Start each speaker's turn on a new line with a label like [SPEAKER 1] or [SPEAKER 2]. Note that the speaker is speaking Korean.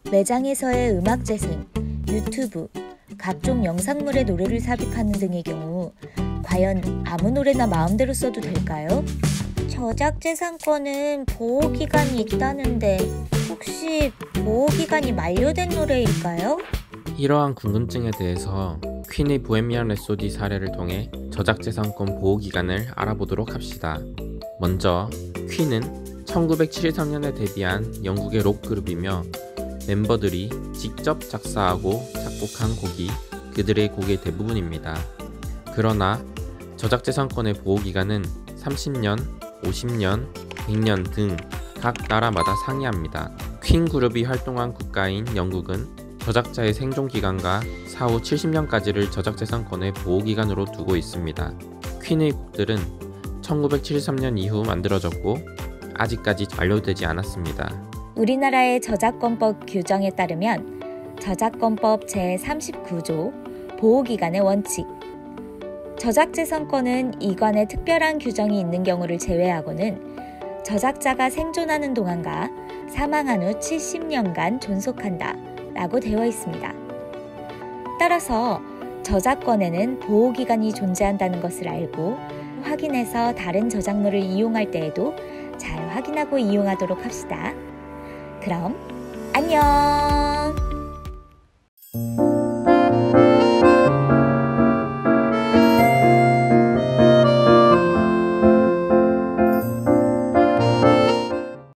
[SPEAKER 1] 매장에서의 음악 재생, 유튜브, 각종 영상물의 노래를 삽입하는 등의 경우 과연 아무 노래나 마음대로 써도 될까요? 저작재산권은 보호기간이 있다는데 혹시 보호기간이 만료된 노래일까요?
[SPEAKER 2] 이러한 궁금증에 대해서 퀸의 보헤미안 랩소디 사례를 통해 저작재산권 보호기간을 알아보도록 합시다. 먼저 퀸은 1973년에 데뷔한 영국의 록그룹이며 멤버들이 직접 작사하고 작곡한 곡이 그들의 곡의 대부분입니다. 그러나 저작재산권의 보호기간은 30년, 50년, 100년 등 각 나라마다 상이합니다. 퀸 그룹이 활동한 국가인 영국은 저작자의 생존기간과 사후 70년까지를 저작재산권의 보호기간으로 두고 있습니다. 퀸의 곡들은 1973년 이후 만들어졌고 아직까지 완료되지 않았습니다.
[SPEAKER 1] 우리나라의 저작권법 규정에 따르면 저작권법 제39조 보호기간의 원칙, 저작재산권은 이관에 특별한 규정이 있는 경우를 제외하고는 저작자가 생존하는 동안과 사망한 후 70년간 존속한다 라고 되어 있습니다. 따라서 저작권에는 보호기간이 존재한다는 것을 알고 확인해서 다른 저작물을 이용할 때에도 잘 확인하고 이용하도록 합시다. 그럼 안녕!